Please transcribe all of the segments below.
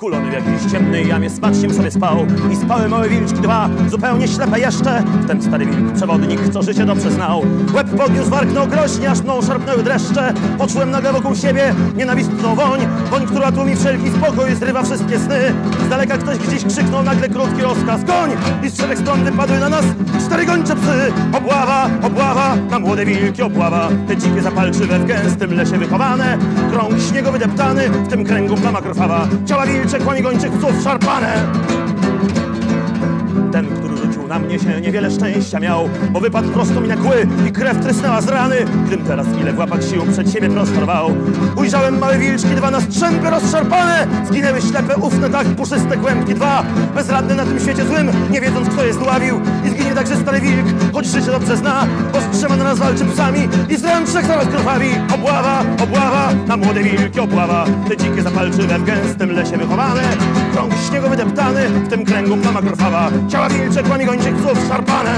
Wkulony w jakiejś ciemnej jamie smacznie sobie spał i spały małe wilczki dwa, zupełnie ślepe jeszcze. Wtem stary wilk, przewodnik, co życie dobrze znał, łeb podniósł, warknął groźnie, aż mną szarpnęły dreszcze. Poczułem nagle wokół siebie nienawistną woń, która tłumi wszelki spokój, zrywa wszystkie sny. Z daleka ktoś gdzieś krzyknął nagle krótki rozkaz: goń! I z trzech stron wypadły na nas 4 gończe psy. Obława, obława, na młode wilki obława. Te dzikie zapalczywe w gęstym lesie wychowane, krąg śniegowy deptany, w tym kręgu plama krwawa. Ciała wilcze, kłami gończych psów szarpane. Ten, który rzucił na mnie się, niewiele szczęścia miał, bo wypadł prosto mi na kły i krew trysnęła z rany. Gdym teraz ile w łapach sił przed siebie prosto rwał, ujrzałem małe wilczki dwa na strzępy rozszarpane. Zginęły ślepe, ufne, tak puszczyste kłębki dwa, bezradne na tym świecie złym, nie wiedząc kto je zdławił. I zginie także stary wilk, choć życie dobrze zna, bo z 3 na nas walczy psami i z ręk 3 nawet krwawi. Obława, obława, na młode wilki obława. Te dzikie zapalczywe w gęstym lesie wychowane, krąg śniegowy deptany, w tym kręgu plama krwawa. Ciała wilcze, kłami gończych psów szarpane.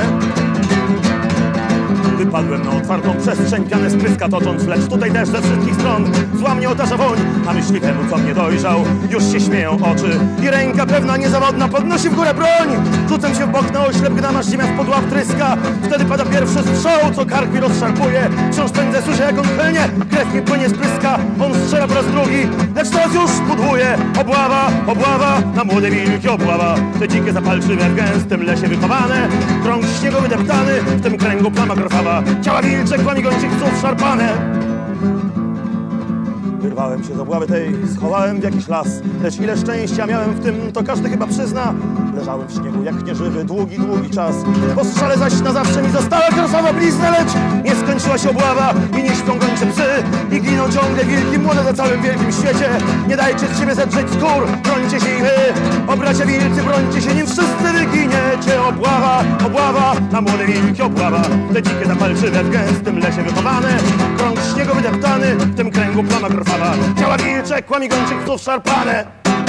Wypadłem na otwartą przestrzeń, pianę spryska tocząc, lecz tutaj też ze wszystkich stron zła mnie otacza woń. A myśliwemu, co mnie dojrzał, już się śmieją oczy i ręka pewna, niezawodna podnosi w górę broń. Rzucam się w bok na oślep, gdy masz ziemia spod łap tryska. Wtedy pada pierwszy strzał, co kark mi rozszarpuje. Wciąż pędzę, słyszę jak on klnie, krew mi płynie z pyska. On strzela po raz drugi, lecz teraz już pudłuje. Obława, obława, na młode wilki obława. Te dzikie zapalczywe w gęstym lesie wychowane, krąg śniegowy deptany, w tym kręgu plama krwawa. Ciała wilcze, kłami gończych psów szarpane. Wyrwałem się z obławy tej, schowałem w jakiś las, lecz ile szczęścia miałem w tym, to każdy chyba przyzna. Leżałem w śniegu jak nieżywy długi, długi czas. Po strzale zaś na zawsze mi została krwawa blizna, lecz nie skończyła się obława i nie śpią gończe psy. I giną ciągle wilki młode na całym wielkim świecie. Nie dajcie z siebie zedrzeć skór, brońcie się i wy. O bracia wilcy, brońcie się, nim wszyscy wyginiecie. Obława, obława, na młode wilki obława. Te dzikie zapalczywe w gęstym lesie wychowane, krąg śniegowy deptany, w tym kręgu plama krwawa. Ciała wilcze, kłami gończych psów szarpane.